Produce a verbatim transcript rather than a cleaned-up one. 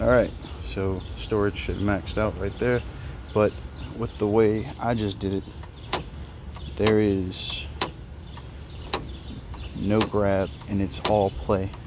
Alright, so storage should have maxed out right there, but with the way I just did it, there is no grab and it's all play.